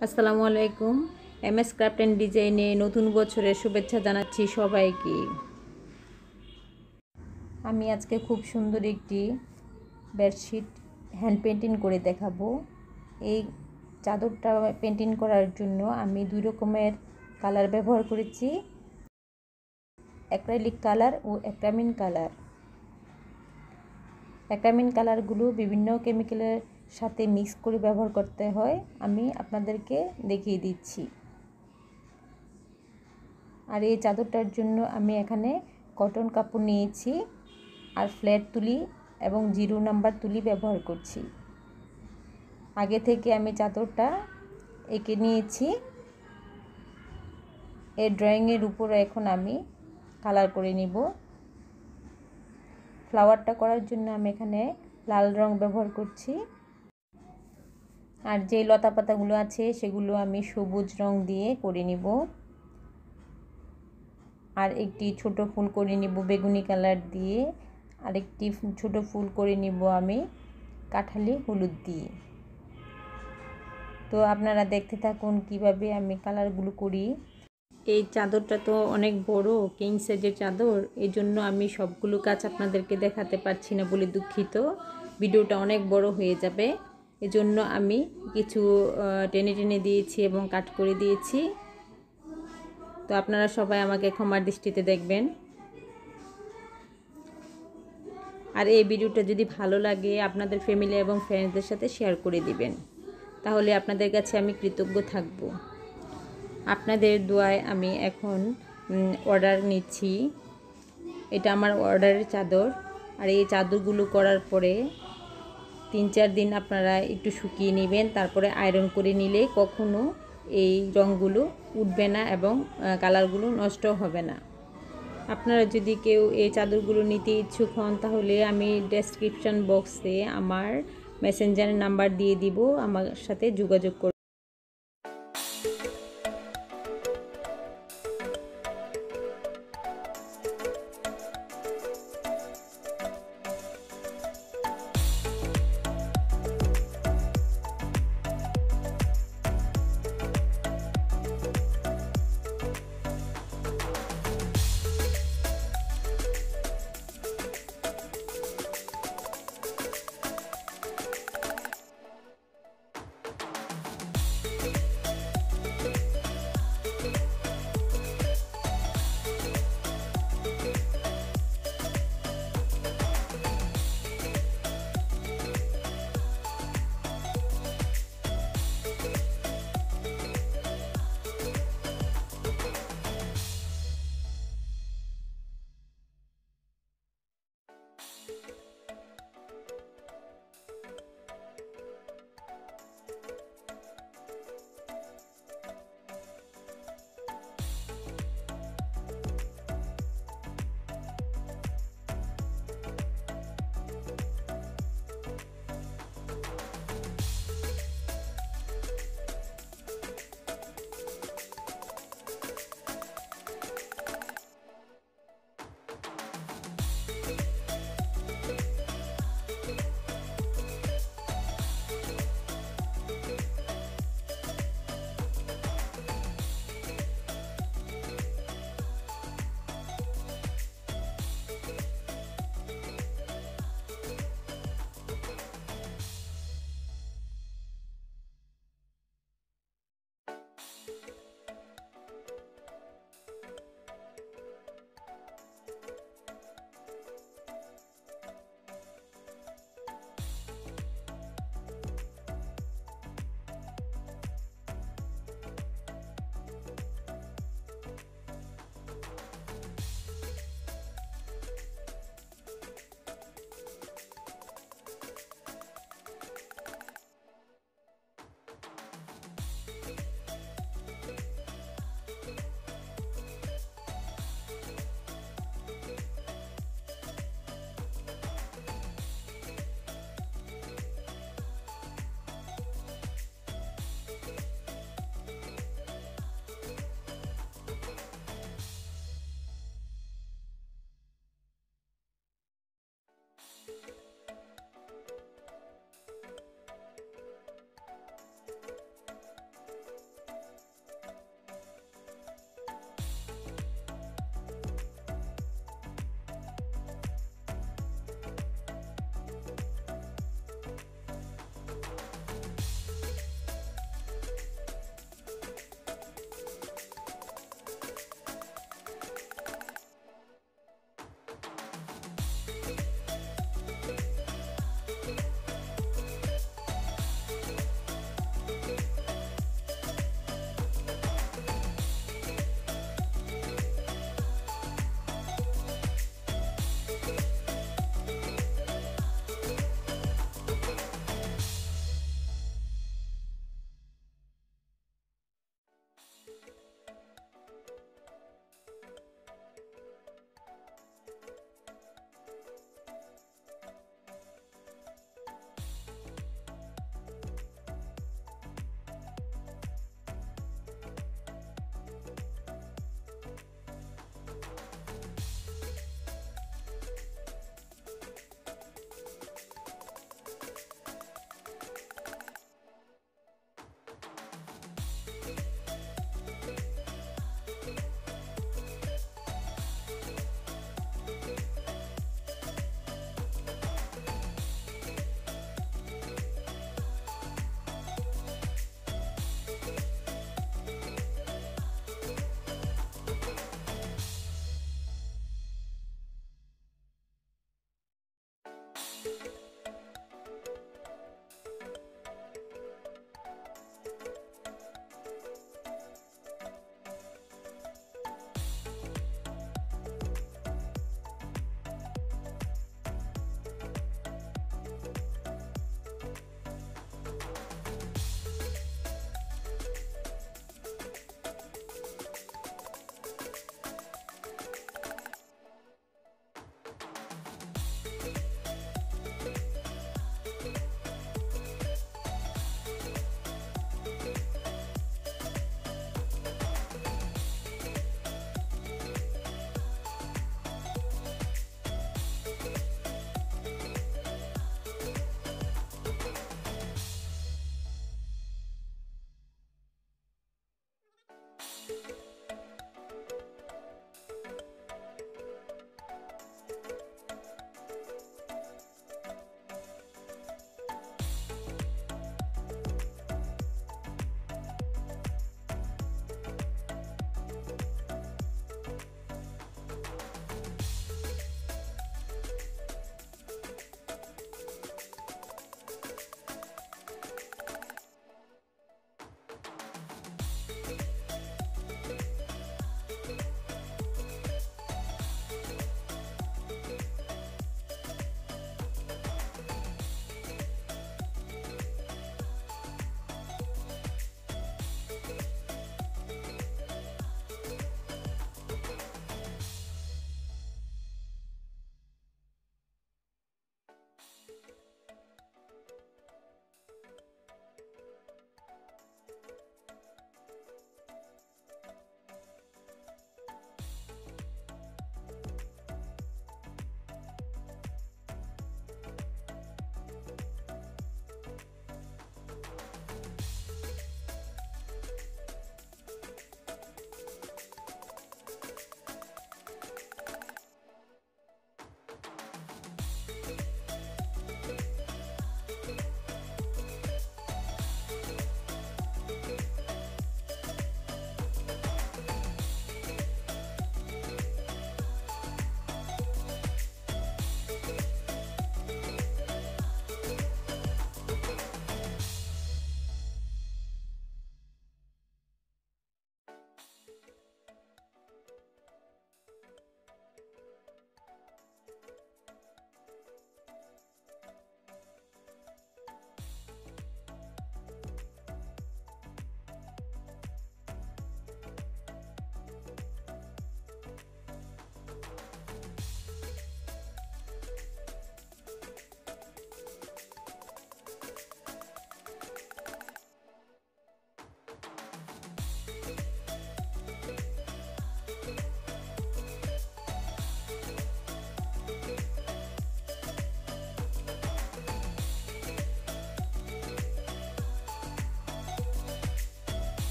আসসালামু আলাইকুম। MS craft and ডিজাইনে নতুন বছরের শুভেচ্ছা জানাচ্ছি সবাইকে। আমি আজকে খুব সুন্দর একটি বেডশিট হ্যান্ড পেন্টিং করে দেখাবো। এই চাদরটা পেন্টিং করার জন্য আমি দুই রকমের কালার ব্যবহার করেছি, অ্যাক্রিলিক কালার ও অ্যাক্রামিন কালার। অ্যাক্রামিন কালারগুলো বিভিন্ন কেমিক্যালের সাথে মিক্স করে ব্যবহার করতে হয়, আমি আপনাদেরকে দেখিয়ে দিচ্ছি। আর এই চাদরটার জন্য আমি এখানে কটন কাপড় নিয়েছি আর ফ্ল্যাট তুলি এবং 0 নাম্বার তুলি ব্যবহার করছি। আগে থেকে আমি চাদরটা এঁকে নিয়েছি। এই ড্রয়িংয়ের উপরে এখন আমি কালার করে নিব। ফ্লাওয়ারটা করার জন্য আমি এখানে লাল রং ব্যবহার করছি, আর যে লতা পাতাগুলো আছে সেগুলো আমি সবুজ রং দিয়ে করে নিব। আর একটি ছোট ফুল করে নিব বেগুনি কালার দিয়ে, আর একটি ছোট ফুল করে নিব আমি কাঠালি হলুদ দিয়ে। তো আপনারা দেখতে থাকুন কিভাবে আমি কালারগুলো করি। এই চাদরটা তো অনেক বড় কিং সাইজের চাদর, এই জন্য আমি সবগুলো কাজ আপনাদেরকে দেখাতে পারছি না বলে দুঃখিত। ভিডিওটা অনেক বড় হয়ে যাবে, এজন্য আমি কিছু টেনে টেনে দিয়েছি এবং কাট করে দিয়েছি। তো আপনারা সবাই আমাকে ক্ষমার দৃষ্টিতে দেখবেন। আর এই ভিডিওটা যদি ভালো লাগে আপনাদের ফ্যামিলি এবং ফ্রেন্ডসদের সাথে শেয়ার করে দিবেন, তাহলে আপনাদের কাছে আমি কৃতজ্ঞ থাকব। আপনাদের দোয়ায় আমি এখন অর্ডার নিচ্ছি। এটা আমার অর্ডারের চাদর। আর এই চাদরগুলো করার পরে 3-4 দিন আপনারা একটু শুকিয়ে নেবেন, তারপরে আয়রন করে নিলে কখনো এই রঙগুলো উঠবে না এবং কালারগুলো নষ্ট হবে না। আপনারা যদি কেউ এই চাদরগুলো নিতে ইচ্ছুক হন তাহলে আমি ডেসক্রিপশন বক্সে আমার মেসেঞ্জারের নাম্বার দিয়ে দিব, আমার সাথে যোগাযোগ করুন।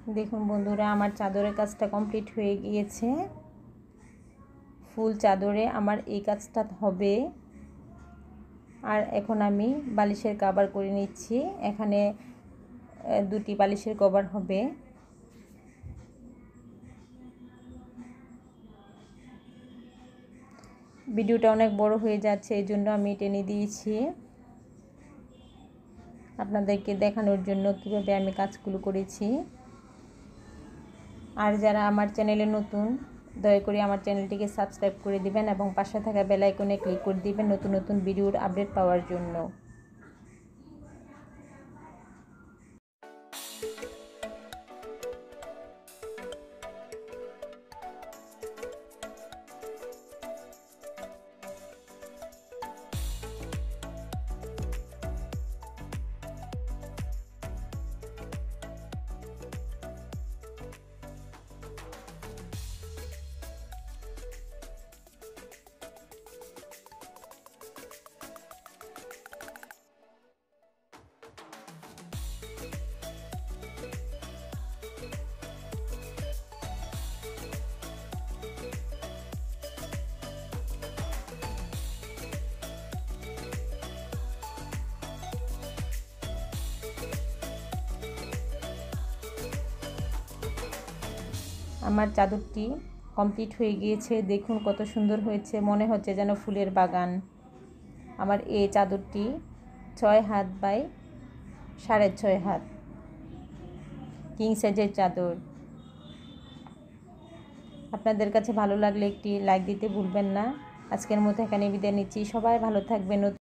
দেখুন বন্ধুরা, আমার চাদরের কাজটা কমপ্লিট হয়ে গিয়েছে। ফুল চাদরে আমার এই কাজটা হবে। আর এখন আমি বালিশের কভার করে নিচ্ছি। এখানে দুটি বালিশের কভার হবে। ভিডিওটা অনেক বড় হয়ে যাচ্ছে, এই জন্য আমি টেনে দিয়েছি আপনাদেরকে দেখানোর জন্য কিভাবে আমি কাজগুলো করেছি। আর যারা আমার চ্যানেলে নতুন, দয়া করে আমার চ্যানেলটিকে সাবস্ক্রাইব করে দিবেন এবং পাশে থাকা বেল আইকনে ক্লিক করে দিবেন নতুন নতুন ভিডিওর আপডেট পাওয়ার জন্য। আমার চাদরটি কমপ্লিট হয়ে গিয়েছে। দেখুন কত সুন্দর হয়েছে, মনে হচ্ছে যেন ফুলের বাগান। আমার এই চাদরটি 6 হাত বাই 6.5 হাত, কিং সাইজের চাদর। আপনাদের কাছে ভালো লাগলে একটি লাইক দিতে ভুলবেন না। আজকের মতো এখানে বিদায় নিচ্ছি। সবাই ভালো থাকবেন।